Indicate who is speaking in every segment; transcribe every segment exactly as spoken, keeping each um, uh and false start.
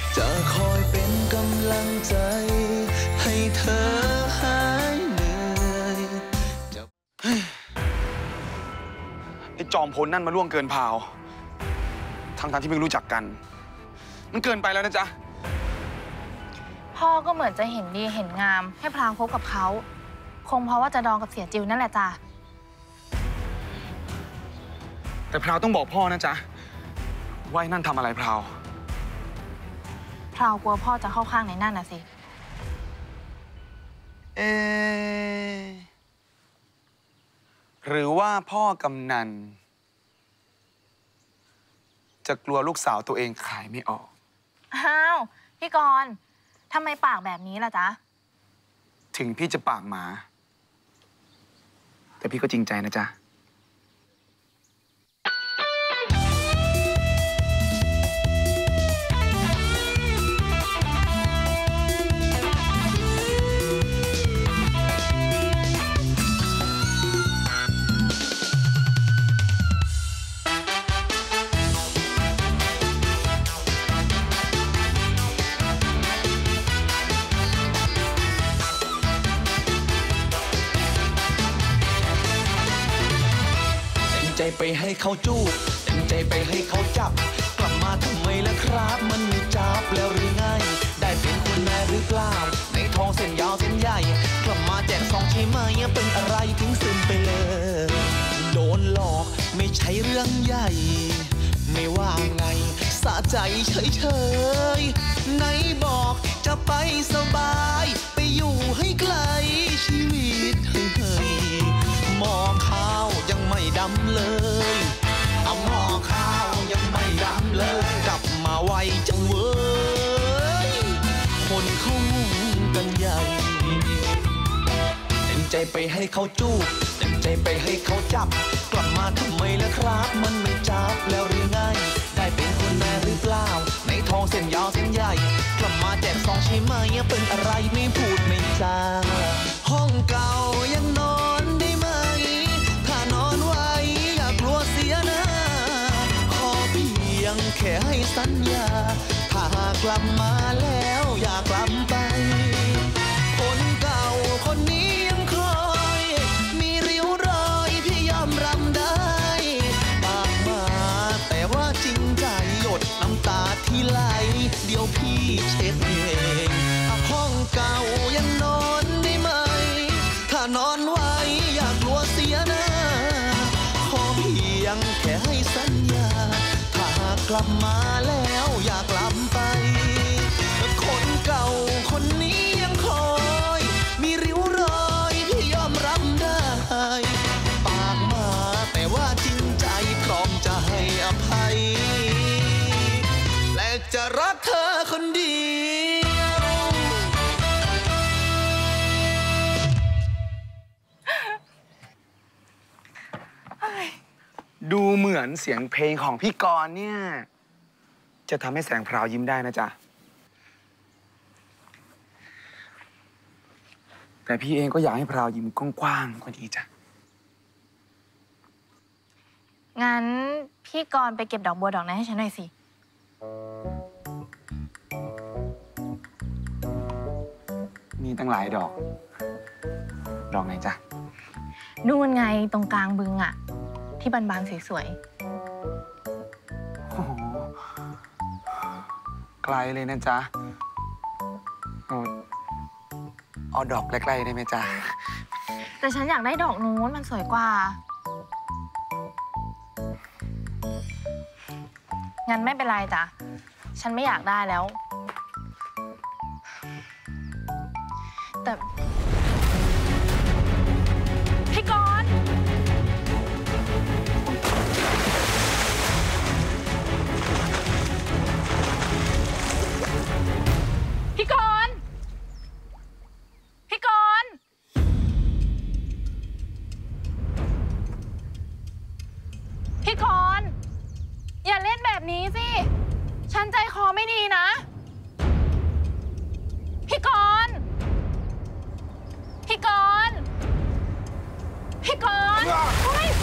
Speaker 1: จะคอยเป็นกำลังใจให้เธอหายเหนื่อยไอ้จอมพลนั่นมาล่วงเกินพาวทั้งๆที่ไม่รู้จักกันมันเกินไปแล้วนะจ๊ะ
Speaker 2: พ่อก็เหมือนจะเห็นดีเห็นงามให้พลางคบกับเขาคงเพราะว่าจะดองกับเสียจิวนั่นแหละจ้ะ
Speaker 1: แต่พราวต้องบอกพ่อนะจ๊ะว่านั่นทำอะไรพราว
Speaker 2: พราวกลัวพ่อจะเข้าข้างในนั่นน่ะสิ
Speaker 1: เอหรือว่าพ่อกำนันจะกลัวลูกสาวตัวเองขายไม่ออก
Speaker 2: อ้าวพี่กรณ์ทำไมปากแบบนี้ล่ะจ๊ะ
Speaker 1: ถึงพี่จะปากหมาแต่พี่ก็จริงใจนะจ๊ะใจไปให้เขาจูบเต็มใจไปให้เขาจับกลับมาทำไมล่ะครับมันไม่จับแล้วหรือไงได้เป็นคุณแม่หรือเปล่าในท้องเส้นยาวเส้นใหญ่กลับมาแจกซองใช่ไหมเป็นอะไรถึงซึมไปเลยโดนหลอกไม่ใช่เรื่องใหญ่ไม่ว่าไงสะใจเฉยๆไหนบอกจะไปสบายไปอยู่ให้ไกลชีวิตเฮ้ยหม้อข้าวยังไม่ดำเลยเอาหม้อข้าวยังไม่ดำเลยกลับมาไวจังเว้ยคนเขางงกันใหญ่เต็มใจไปให้เขาจูบเต็มใจไปให้เขาจับกลับมาทำไมล่ะครับมันไม่จับแล้วหรือไงได้เป็นคนแม่หรือเปล่าในท้องเส้นยาวเส้นใหญ่กลับมาแจกซองใช่ไหมเป็นอะไรไม่พูดไม่จาห้องเก่ายังนอนได้ไหมถ้านอนไว้อย่ากลัวเสียหน้าขอเพียงแค่ให้สัญญาถ้าหากกลับมาแล้วอย่ากลับไปคนเก่าคนนี้ยังคอยมีริ้วรอยพี่ยอมรำได้ปากมาแต่ว่าจริงใจหยดน้ำตาที่ไหลเดี๋ยวพี่เช็ดเองห้องเก่ายังนอนได้ไหมถ้านอนไว้อย่ากลัวเสียหน้าขอเพียงแค่ให้สัญญาถ้าหากกลับมาแล้วอย่ากลับไปคนเก่าคนนี้ยังคอยมีริ้วรอยที่ยอมรับได้ปากมาแต่ว่าจริงใจพร้อมจะให้อภัยและจะรักเธอคนเดียวดูเหมือนเสียงเพลงของพี่กรณ์เนี่ยจะทำให้แสงพราวยิ้มได้นะจ๊ะแต่พี่เองก็อยากให้พราวยิ้มกว้างๆกว่านี้จ้ะ
Speaker 2: งั้นพี่กรณ์ไปเก็บดอกบัวดอกนั้นให้ฉันหน่อยสิ
Speaker 1: มีตั้งหลายดอกดอกไหนจ๊ะ
Speaker 2: นู่นไงตรงกลางบึงอะที่บานๆสวย
Speaker 1: โอ้โหไกลเลยนะจ๊ะเอาดอกใกล้ๆได้ไหมจ๊ะ
Speaker 2: แต่ฉันอยากได้ดอกนู้นมันสวยกว่างั้นไม่เป็นไรจ้ะฉันไม่อยากได้แล้วแต่พี่กรณ์พี่กรณ์พี่กรณ์พี่กรณ์อย่าเล่นแบบนี้สิฉันใจคอไม่ดีนะพี่กรณ์พี่กรณ์พี่กรณ์เฮ้ย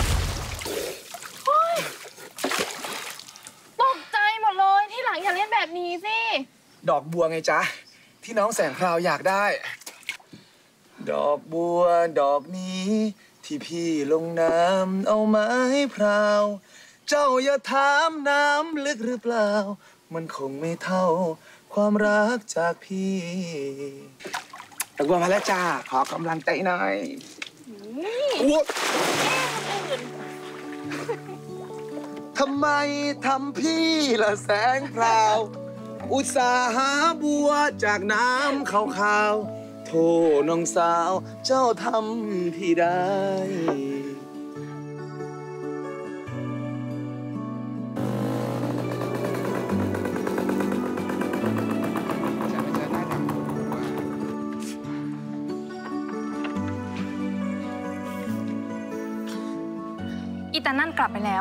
Speaker 2: เฮ้ยตกใจหมดเลยที่หลังอย่าเล่นแบบนี้สิ
Speaker 3: ดอกบัวไงจ๊ะที่น้องแสงพราวอยากได้ดอกบัวดอกนี้ที่พี่ลงน้ำเอาไม้พราวเจ้าอย่าถามน้ำลึกหรือเปล่ามันคงไม่เท่าความรักจากพี่ดอกบัวมาแล้วจ้าขอกำลังใจหน่อยอ้วกทำไมทำพี่ละแสงพราวอุตส่าหาบัวจากน้ำขาวๆโธ่น้องสาวเจ้าทำพี่ได้
Speaker 2: อีตานั่นกลับไปแล้ว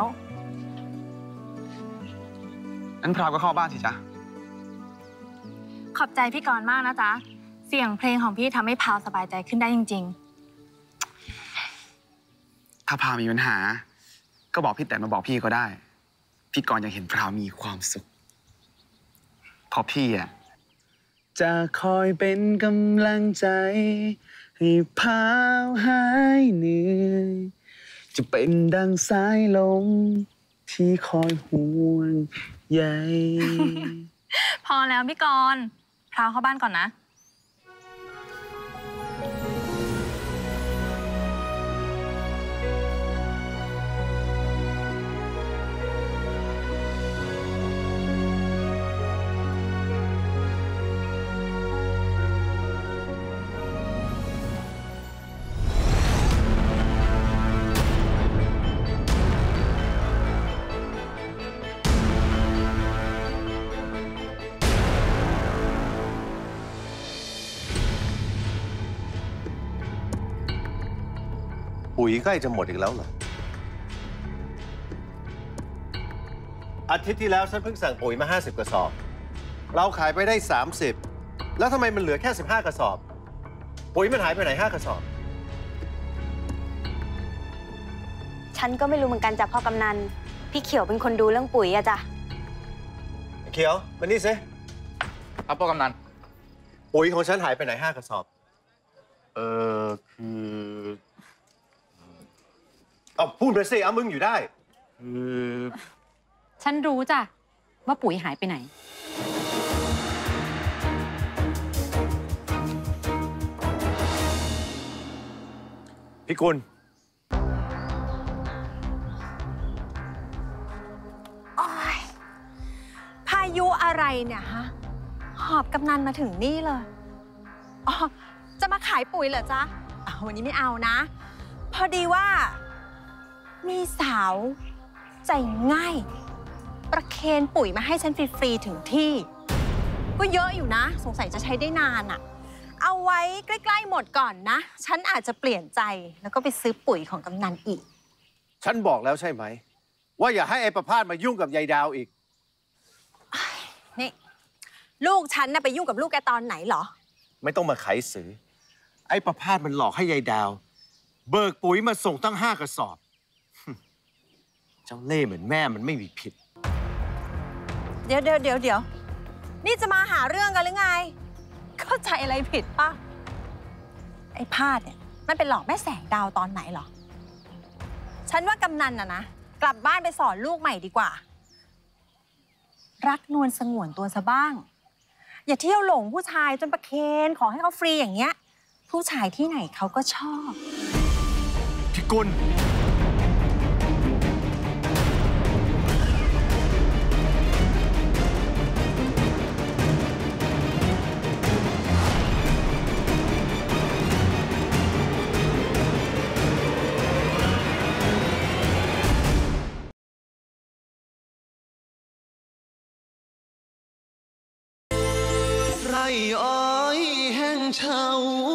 Speaker 3: งั้นพราวก็เข้าบ้านสิจ๊ะ
Speaker 2: ขอบใจพี่กรณ์มากนะจ๊ะเสียงเพลงของพี่ทำให้พาวสบายใจขึ้นได้จริง
Speaker 3: ๆถ้าพราวมีปัญหาก็บอกพี่แต่มาบอกพี่ก็ได้พี่กรณ์ยังเห็นพราวมีความสุขเพราะพี่อ่ะจะคอยเป็นกำลังใจให้พราวหายเหนื่อยจะเป็นดังสายลมที่คอยห่วงใย
Speaker 2: พอแล้วพี่กรณ์พราวเข้าบ้านก่อนนะ
Speaker 4: ปุ๋ยใกล้จะหมดอีกแล้วเหรออาทิตย์ที่แล้วฉันเพิ่งสั่งปุ๋ยมาห้าสิบกระสอบเราขายไปได้สามสิบแล้วทำไมมันเหลือแค่สิบห้ากระสอบปุ๋ยมันหายไปไหนห้ากระสอบ
Speaker 5: ฉันก็ไม่รู้เหมือนกันจ้ะพ่อกำนันพี่เขียวเป็นคนดูเรื่องปุ๋ยอะจ้ะ
Speaker 4: เขียวมานี่สิ
Speaker 3: ครับพ่อกำนัน
Speaker 4: ปุ๋ยของฉันหายไปไหนห้ากระสอบ
Speaker 3: เออคือ
Speaker 4: เอาพูดไปสิเอามึงอยู่ได้
Speaker 3: คือ
Speaker 6: ฉันรู้จ้ะว่าปุ๋ยหายไปไหน
Speaker 4: พี่กุล
Speaker 7: พายุอะไรเนี่ยฮะหอบกำนันมาถึงนี่เลยอ๋อจะมาขายปุ๋ยเหรอจ๊ะวันนี้ไม่เอานะ พอดีว่ามีสาวใจง่ายประเคนปุ๋ยมาให้ฉันฟรีๆถึงที่ก็เยอะอยู่นะสงสัยจะใช้ได้นานอะเอาไว้ใกล้ๆหมดก่อนนะฉันอาจจะเปลี่ยนใจแล้วก็ไปซื้อปุ๋ยของกำนันอีก
Speaker 4: ฉันบอกแล้วใช่ไหมว่าอย่าให้ไอ้ประพาสมายุ่งกับยายดาวอีก
Speaker 7: นี่ลูกฉันน่ะไปยุ่งกับลูกแกตอนไหนเหรอ
Speaker 4: ไม่ต้องมาไขสื่อไอ้ประพาสมันหลอกให้ยายดาวเบิกปุ๋ยมาส่งตั้งห้ากระสอบเจ้าเล่ห์เหมือนแม่มันไม่มีผิด
Speaker 7: เดี๋ยวเดี๋ยวเดี๋ยวเดี๋ยวนี่จะมาหาเรื่องกันหรือไงเข้าใจอะไรผิดป่ะไอ้พาดเนี่ยมันเป็นหลอกแม่แสงดาวตอนไหนเหรอฉันว่ากำนันน่ะนะกลับบ้านไปสอนลูกใหม่ดีกว่ารักนวลสงวนตัวซะบ้างอย่าเที่ยวหลงผู้ชายจนประเคนขอให้เขาฟรีอย่างเงี้ยผู้ชายที่ไหนเขาก็ชอบ
Speaker 4: พี่กุล
Speaker 1: ไร่อ้อยแห้งเฉา